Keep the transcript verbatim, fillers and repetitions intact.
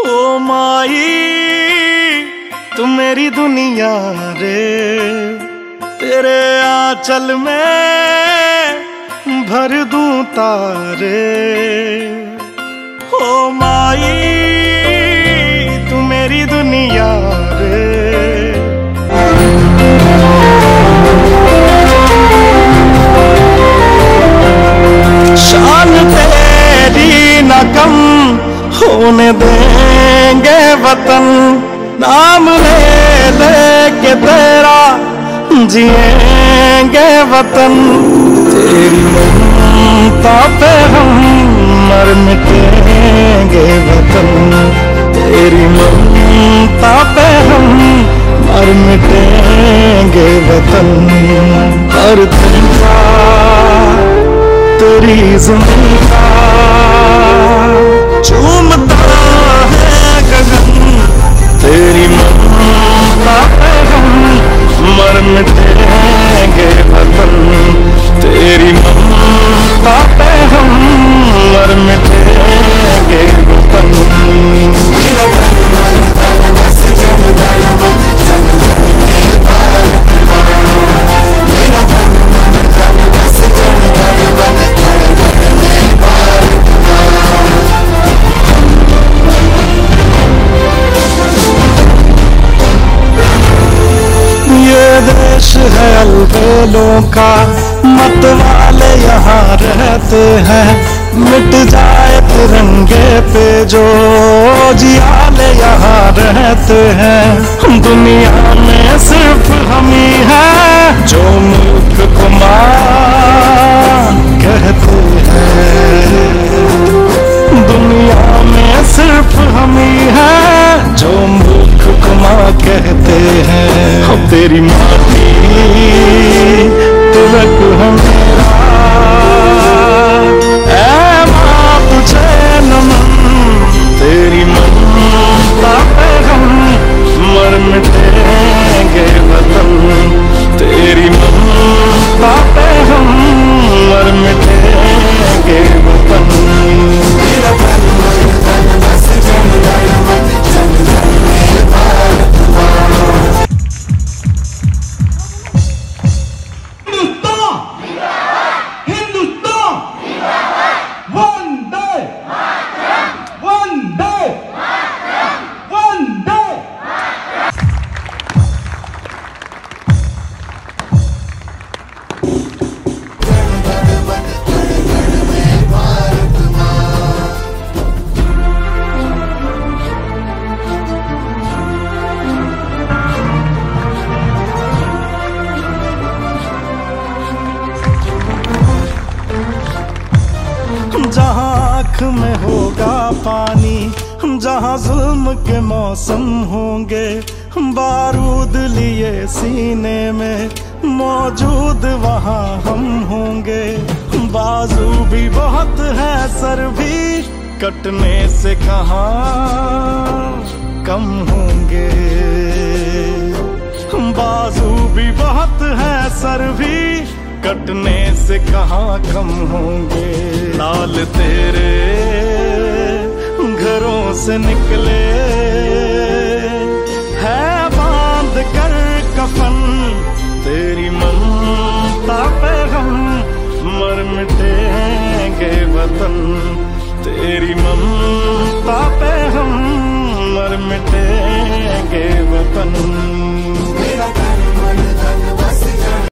ओ माई तू मेरी दुनिया रे, तेरे आंचल में भर दूं तारे। ओ माई तू मेरी दुनिया रे। शान तेरी न कम होने देंगे वतन, नाम ले लेके तेरा जिएंगे वतन। तेरी ममता पे हम मर मिटेंगे वतन, तेरी ममता पे हम मर मिटेंगे वतन। हर तिनका तेरी ज़मीं का झूमता है गगन, तेरी ममता पे हम मर मिटेंगे वतन, तेरी ममता पे हम मर मिटेंगे वतन। देश है अलबेलों का, मत वाले यहाँ रहते हैं। मिट जाए तिरंगे पे जो जियाले यहाँ रहते हैं। दुनिया में सिर्फ हम ही हैं जो मुल्क को मां कहते हैं। दुनिया में सिर्फ हम ही हैं जो मुल्क को मां कहते हैं। हम तेरी माटी तिलक है मेरा, ऐ मां तुझे नमन। तेरी ममता पे हम मर मिटेंगे वतन, तेरी ममता पे हम मर मिटेंगे वतन। जहाँ आँख में होगा पानी, जहाँ जुल्म के मौसम होंगे, बारूद लिए सीने में मौजूद वहाँ हम होंगे। बाजू भी बहुत है सर भी कटने से कहाँ कम होंगे। बाजू भी बहुत है सर भी कटने से कहाँ कम होंगे। लाल तेरे घरों से निकले है बांध कर कफन, तेरी ममता पे हम मर मिटेंगे वतन, तेरी ममता